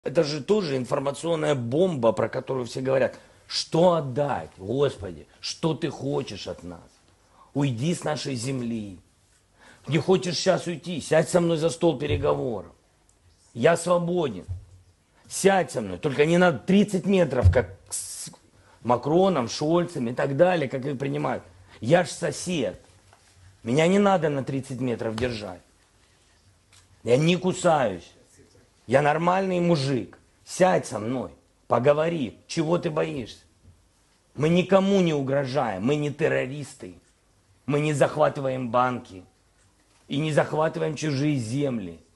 Это же тоже информационная бомба, про которую все говорят. Что отдать, Господи? Что ты хочешь от нас? Уйди с нашей земли. Не хочешь сейчас уйти? Сядь со мной за стол переговоров. Я свободен. Сядь со мной. Только не надо 30 метров, как с Макроном, Шольцем и так далее, как их принимают. Я ж сосед. Меня не надо на 30 метров держать. Я не кусаюсь. Я нормальный мужик. Сядь со мной. Поговори. Чего ты боишься? Мы никому не угрожаем. Мы не террористы. Мы не захватываем банки. И не захватываем чужие земли.